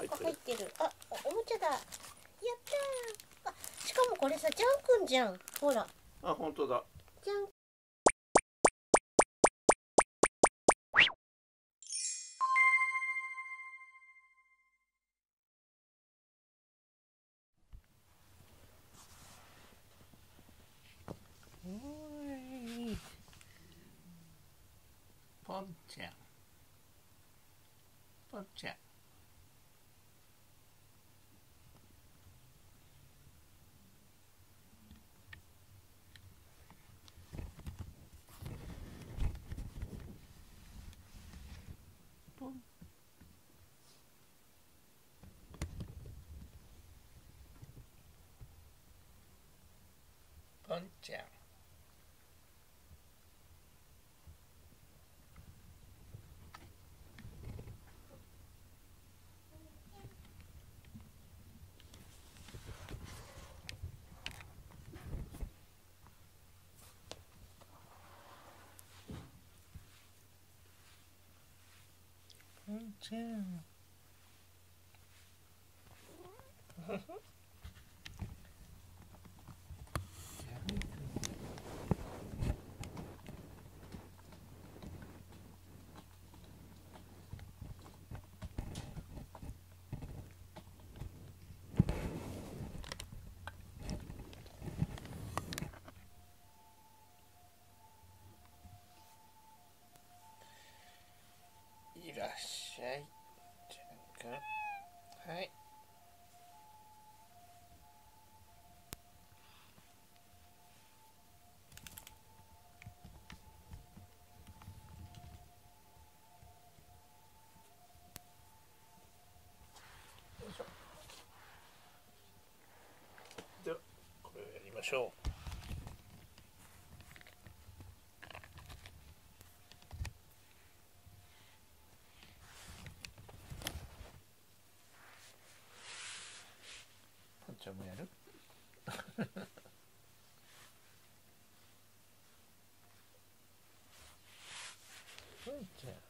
入ってる。 入ってる。あ、おもちゃだ。やったー。あ、しかもこれさ、ジャンくんじゃん。ほら。 あ、本当だ。 ジャン。 ポンちゃん。ポンちゃん。ポン。ポンちゃん。ポンちゃん。いらっしゃい。ジャン君。はい。よいしょ。では、これをやりましょう。ポンちゃんもやる？ポンちゃん。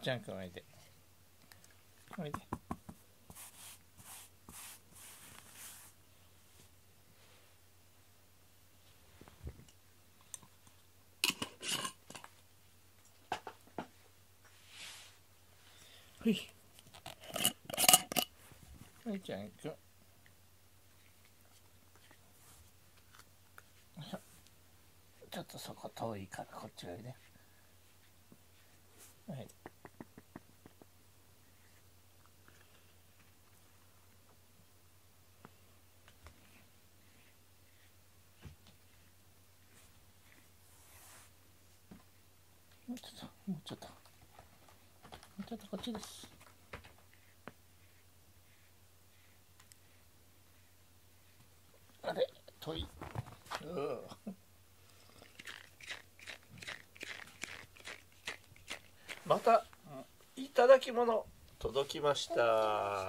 ジャン君おいで。おいで。ほい。はい、ジャン君。ちょっとそこ遠いからこっちがいいね。はい。もうちょっと、もうちょっと。もうちょっとこっちです。あれ、遠い。またいただき物届きました。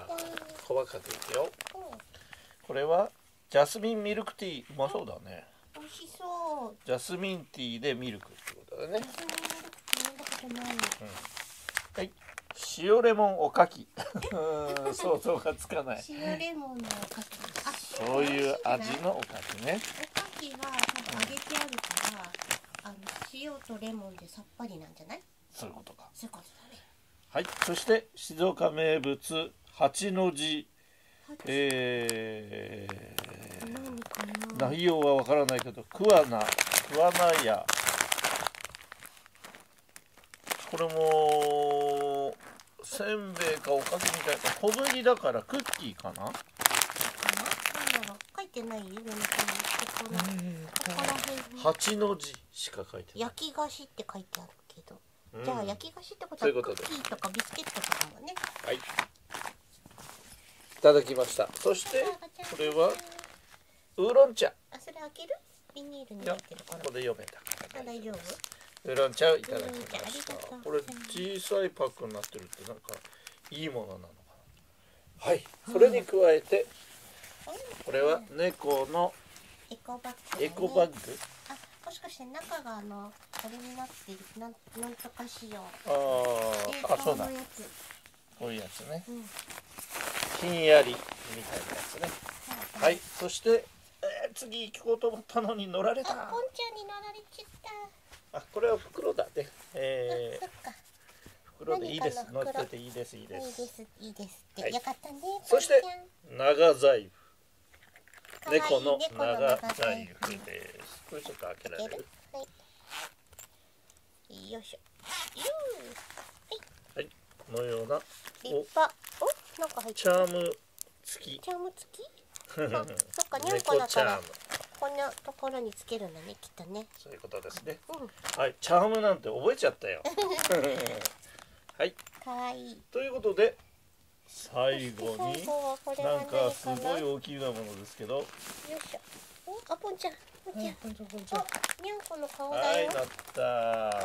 細かくいくよ。これはジャスミンミルクティー。うまそうだね。 美味しそう。 ジャスミンティーでミルクってことだね。はい。塩レモンおかき。想像がつかない。 塩レモンのおかき。 そういう味のおかきね。 おかきは揚げてあるから、塩とレモンでさっぱりなんじゃない？ そういうことか。 そういうことだね。 はい。そして静岡名物八の字。 何かな。 内容はわからないけど、桑名屋。これもせんべいかおかきみたいな。小麦だからクッキーかな。 なんだろう、書いてないよ、上の方に。ここら辺に。 八の字しか書いてない。 焼き菓子って書いてあるけど。じゃあ焼き菓子ってことはそういうことでクッキーとかビスケットとかもね。 はい。いただきました。そしてこれはウーロン茶。 あ、それ開ける？ビニールにいや、 入ってるから。 ここで読めたから大丈夫？ ウーロン茶をいただきまありしたがとう。 これ小さいパックになってるってなんかいいものなのかな。はい。それに加えてこれは猫のエコバッグだね。 エコバッグ。 あ、もしかして中がこれになっているなんとか仕様。 あ、そうだ。 冷凍のやつ。 こういうやつね。 うん。 ひんやりみたいなやつね。はい。そして、次行こうと思ったのに乗られた。 あ、ポンちゃんに乗られちゃった。 あ、これは袋だね。 そっか。 袋でいいです。乗何かのってていいです。いいでいいす。 ですいいですって、 はいよかったね。 そしてポン長財布。 ちゃんかわいい猫の猫の長財布です。これちょっと開けられる。 はい。よいしょ。 はい。このような立派。お、なんか入ってる。 チャーム付き。 チャーム付き？そっか、にゃんこ猫チャーム。 だからこんなところにつけるんだね、きっとね。 そういうことですね。 うん。 はい、チャームなんて覚えちゃったよ。はい。 かわいい。 ということで最後に最後はこれはなんかすごい大きなものですけど。 よいしょ。あ、ポンちゃん。ポンちゃん。 こんちゃんこんちあ、 ゃん。 にゃんこの顔だはい、 よ。 なった。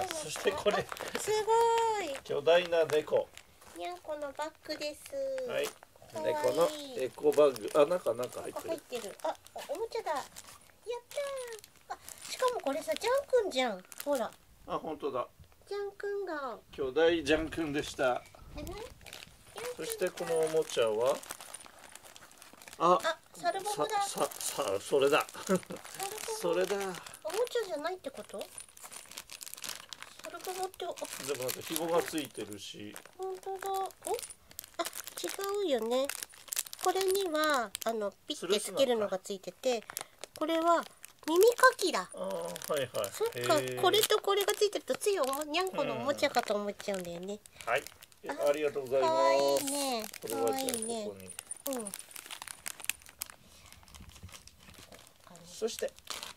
そしてこれすごい。 巨大な猫。 にゃんこのバッグです。 はい。 かわいい猫のエコバッグ。あ、中入ってる。 入ってる。あ、おもちゃだ。やったー。あ、しかもこれさ、ジャンくんじゃん。ほら。 あ、本当だ。 ジャンくんが。 巨大ジャンくんでした。そしてこのおもちゃは。あ、 サルボボだ。 それだ。それだ。 おもちゃじゃないってこと？サルボボって、 でもなんか紐がついてるし。 本当だ。あ、違うよね。これにはピッてつけるのがついてて、これは耳かきだ。 あ、はいはい。 そっか、これとこれがついてるとついにゃんこのおもちゃかと思っちゃうんだよね。 はい。ありがとうございます。 かわいいね。 これはじゃあここに。 うん。 そして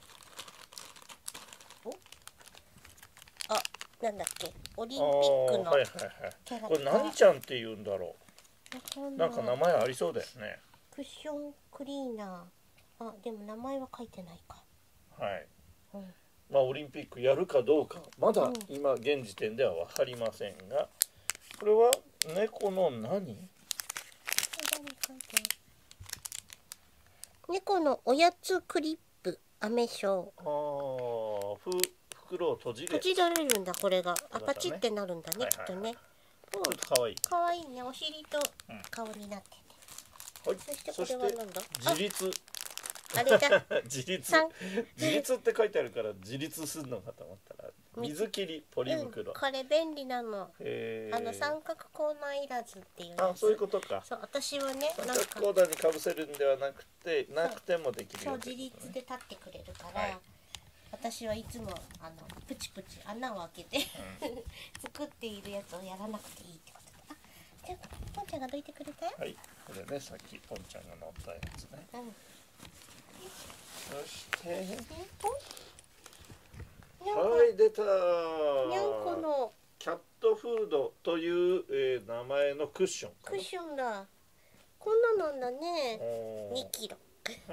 なんだっけ、オリンピックのはいはいはい。これ何ちゃんって言うんだろう。なんか名前ありそうだよね。 クッションクリーナー。あ、でも名前は書いてないか。 はい。 うん。 まあオリンピックやるかどうかまだ今現時点では分かりませんが、これは猫の何？ 猫のおやつクリップ、アメショ袋を閉じられるんだ、これが。あ、 そうだねパチってなるんだね、 はいはいはいきっとね。 ちょっと可愛い。 可愛いね。お尻と顔になってて。 はい。 そしてこれはなんだ？ 自立。 あれだ。 自立って書いてあるから自立するのかと思ったら水切りポリ袋、 これ便利なの。三角コーナーいらずっていうやつ。 あ、そういうことか。 そう、私はね、 三角コーナーにかぶせるんではなくて、なくてもできるよ、 そう、自立で立ってくれるから、私はいつもプチプチ穴を開けて作っているやつをやらなくていいってことで。あ、じゃあポンちゃんがどいてくれたよ。 はい、これね、さっきポンちゃんが乗ったやつね。そしてはい、出た。 にゃんこのキャットフードという、名前のクッションかな。 クッションだ。こんななんだね。2キロ。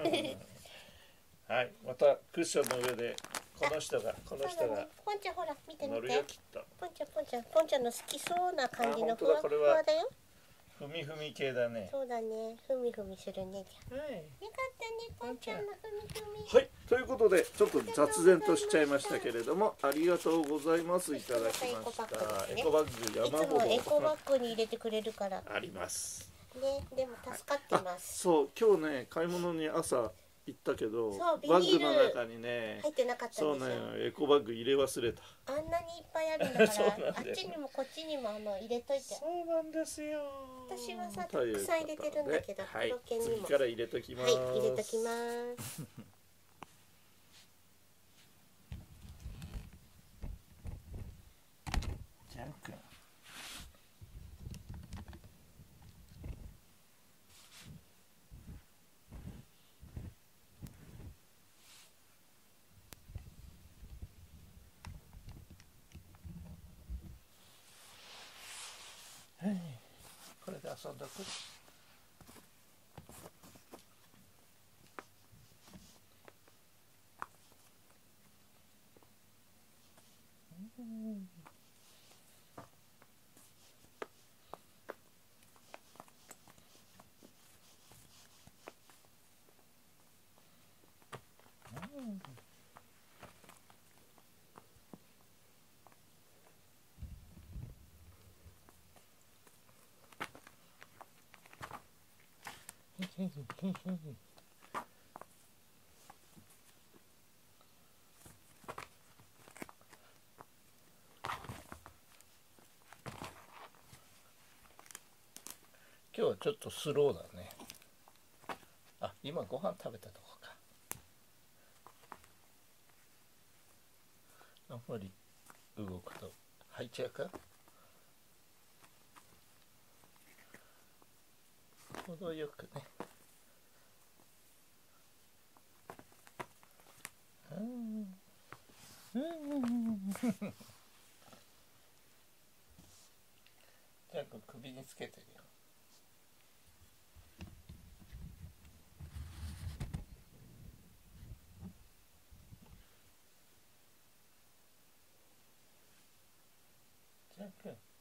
はい、またクッションの上でこの人がポンちゃんほら見てみて。 乗るよきっと。 ポンちゃんの好きそうな感じのふわふわだよ。 ふみふみ系だね。 そうだね。ふみふみするね。 はい。 よかったね、ポンちゃんのふみふみ。 はい、ということでちょっと雑然としちゃいましたけれども、ありがとうございます。いただきました。エコバッグ山ほど。 いつもエコバッグに入れてくれるからあります。 ね、でも助かってます。 そう、今日ね買い物に朝行ったけど、バッグの中にね入ってなかったんですよ。 そうね、エコバッグ入れ忘れた。 あんなにいっぱいあるんだからあっちにもこっちにも入れといて。 そうなんですよ。 私はさたくさん入れてるんだけど、 はい、次から入れときます。 はい、入れときます。 ジャン君。これで遊んどく。今日はちょっとスローだね。あ、今ご飯食べたとこか。あんまり動くと入っちゃうか。程よくね。じゃあ首につけてるよ。じゃあ